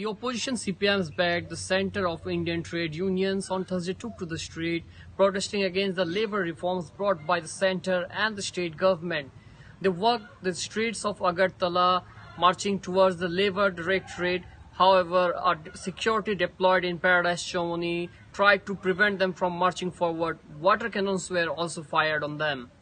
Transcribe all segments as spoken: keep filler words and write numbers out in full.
The opposition C P M's-backed the Centre of Indian Trade Unions on Thursday took to the street, protesting against the labour reforms brought by the centre and the state government. They walked the streets of Agartala, marching towards the Labour Directorate. However, a security deployed in Paradise Chomoni tried to prevent them from marching forward. Water cannons were also fired on them.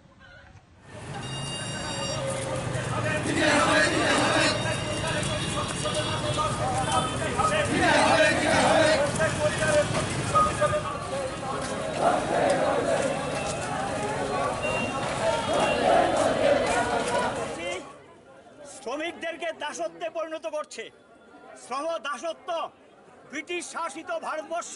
শ্রমিকদেরকে দাসত্বে পরিণত করছে। শ্রম দাসত্ব British শাসিত ভারতবর্ষ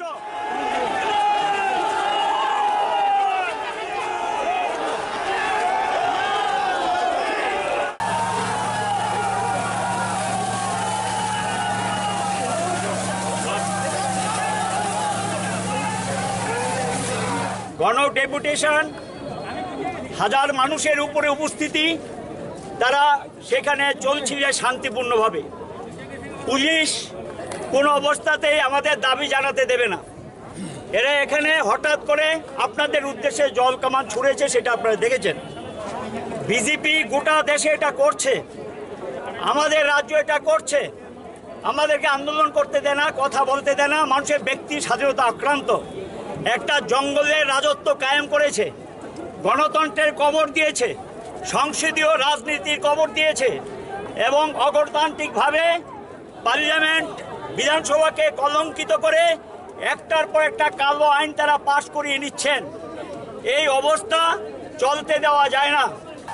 গণ deputation হাজার মানুষের উপরে উপস্থিতি, তারা সেখানে চলছিল শান্তিপূর্ণভাবে। পুলিশ কোনো অবস্থাতেই আমাদের দাবি জানাতে দেবে না। এরা এখানে হঠাৎ করে আপনাদের উদ্দেশ্যে জল কামান ছুঁড়েছে, সেটা আপনারা দেখেছেন। বিজেপি গোটা দেশে এটা করছে, আমাদের রাজ্য এটা করছে। আমাদেরকে আন্দোলন করতে দেয় না, কথা বলতে দেয় না, মানুষের ব্যক্তি স্বাধীনতা আক্রান্ত। একটা জঙ্গলের রাজত্ব কায়েম করেছে, গণতন্ত্রের কবর দিয়েছে, সংসদীয় রাজনীতির কবর দিয়েছে এবং অগণতান্ত্রিকভাবে পার্লামেন্ট বিধানসভাকে কলঙ্কিত করে একটার পর একটা কালো আইন তারা পাশ করিয়ে নিচ্ছেন। এই অবস্থা চলতে দেওয়া যায় না।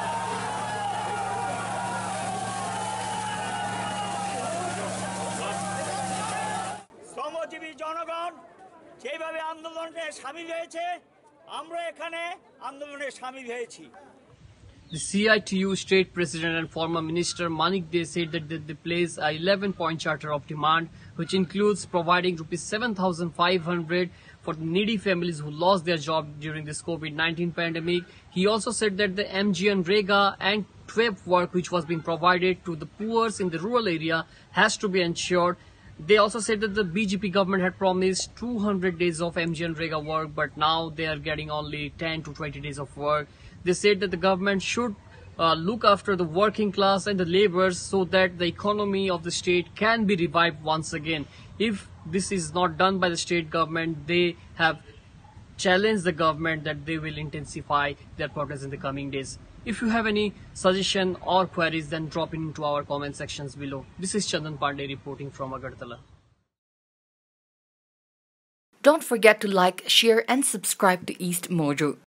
শ্রমজীবী জনগণ যেভাবে আন্দোলনে সামিল হয়েছে, আমরা এখানে আন্দোলনে সামিল হয়েছি। The C I T U State President and former Minister Manik Dey said that they place a eleven point charter of demand, which includes providing rupees seven thousand five hundred for the needy families who lost their job during this COVID nineteen pandemic. He also said that the M G N Rega and T W E P work which was being provided to the poor in the rural area has to be ensured. They also said that the B J P government had promised two hundred days of M G N Rega work, but now they are getting only ten to twenty days of work. They said that the government should uh, look after the working class and the laborers so that the economy of the state can be revived once again. If this is not done by the state government, they have challenged the government that they will intensify their protests in the coming days. If you have any suggestion or queries, then drop it into our comment sections below. This is Chandan Pandey reporting from Agartala. Don't forget to like, share and subscribe to East Mojo.